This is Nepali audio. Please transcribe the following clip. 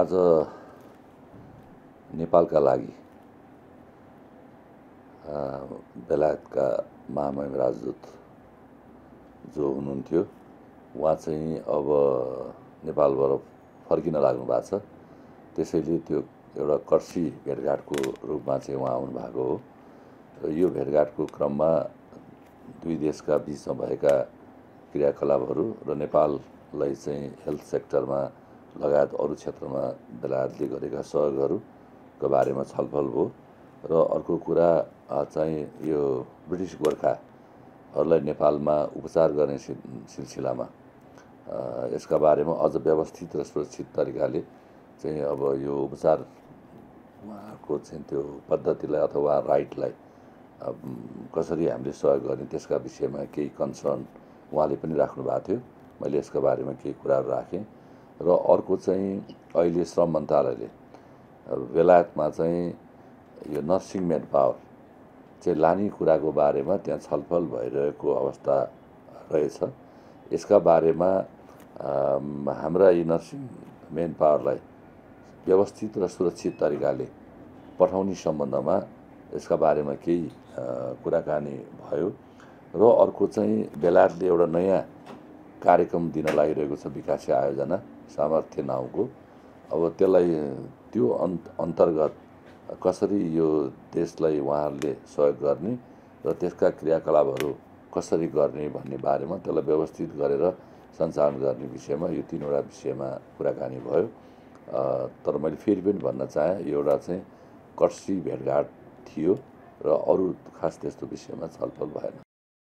आज नेपालका लागि बेलायतका महामहिम राजदूत जो हुनुहुन्थ्यो उहाँ चाहिँ अब नेपालबाट फर्किन लाग्नु भएको छ। त्यसैले त्यो एउटा कर्सी भेटघाटको रूपमा चाहिँ उहाँ आउनु भएको हो र यो भेटघाटको क्रममा दुई देशका बिचमा भएका क्रियाकलापहरू र नेपाललाई चाहिँ हेल्थ सेक्टरमा लगायत अरू क्षेत्रमा बेलायतले गरेका सहयोगहरूका बारेमा छलफल भयो र अर्को कुरा चाहिँ यो ब्रिटिस गोर्खाहरूलाई नेपालमा उपचार गर्ने सिलसिलामा यसका बारेमा अझ व्यवस्थित र सुरक्षित तरिकाले चाहिँ अब यो उपचार उहाँको चाहिँ त्यो पद्धतिलाई अथवा राइटलाई कसरी हामीले सहयोग गर्ने त्यसका विषयमा केही कन्सर्न उहाँले पनि राख्नु भएको थियो। मैले यसका बारेमा केही कुराहरू राखेँ र अर्को चाहिँ अहिले श्रम मन्त्रालयले बेलायतमा चाहिँ यो नर्सिङ मेन पावर चाहिँ लाने कुराको बारेमा त्यहाँ छलफल भइरहेको अवस्था रहेछ। यसका बारेमा हाम्रा यी नर्सिङ मेन पावरलाई व्यवस्थित र सुरक्षित तरिकाले पठाउने सम्बन्धमा यसका बारेमा केही कुराकानी भयो र अर्को चाहिँ बेलायतले एउटा नयाँ कार्यक्रम दिन लागिरहेको छ विकासे आयोजना सामर्थ्य नाउँको। अब त्यसलाई त्यो अन्तर्गत कसरी यो देशलाई उहाँहरूले सहयोग गर्ने र त्यसका क्रियाकलापहरू कसरी गर्ने भन्ने बारेमा त्यसलाई व्यवस्थित गरेर सञ्चालन गर्ने विषयमा यो तीनवटा विषयमा कुराकानी भयो। तर मैले फेरि पनि भन्न चाहेँ यो एउटा चाहिँ कर्सी भेटघाट थियो र अरू खास त्यस्तो विषयमा छलफल भएन।